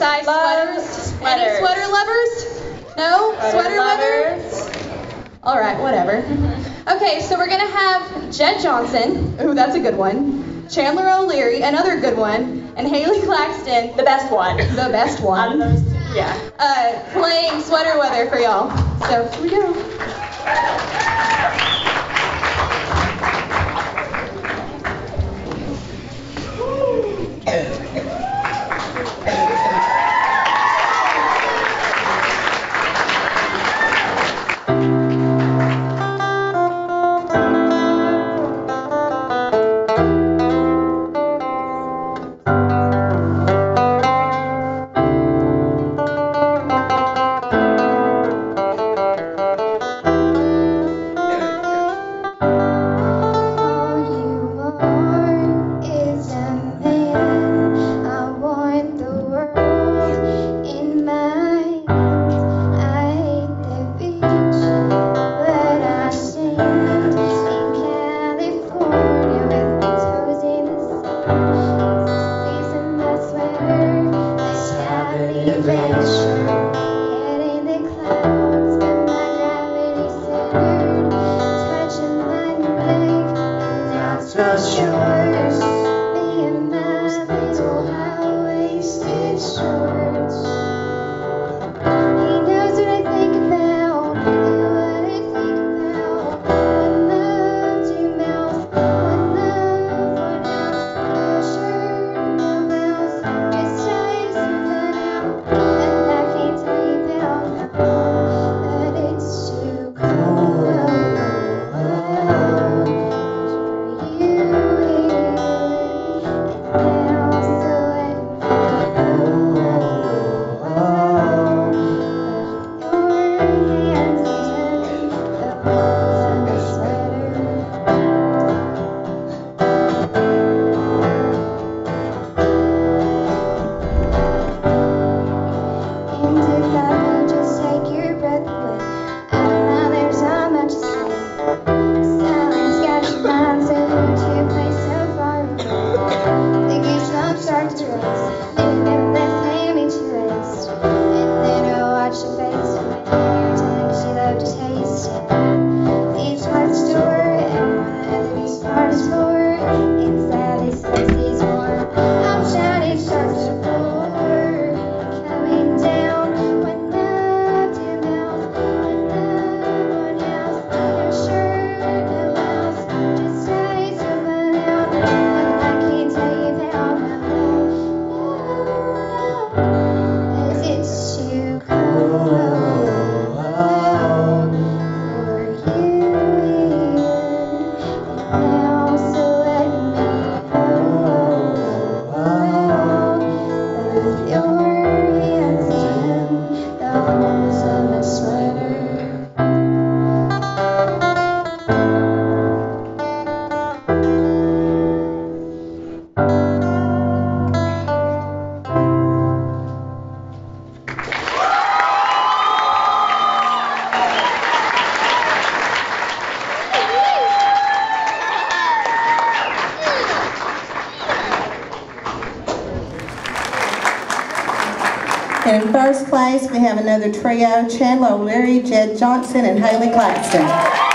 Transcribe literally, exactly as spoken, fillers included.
oversized Loves sweaters. sweaters. Any sweater lovers? No? Sweater Sweater lovers. lovers? All right, whatever. Okay, so we're going to have Jett Johnson. Ooh, that's a good one. Chandler O'Leary, another good one. And Haley Claxton. The best one. The best one. Out of those two, yeah. Uh, playing sweater weather for y'all. So, here we go. Just yours, me and my little high-waisted shorts. He knows what I think about, and what I think about. One love, two mouths, one love, one house. No shirt, no blouse, just trying something out. And I can't tell you about how, but it's too cold. And in first place, we have another trio, Chandler O'Leary, Jett Johnson, and Haley Claxton.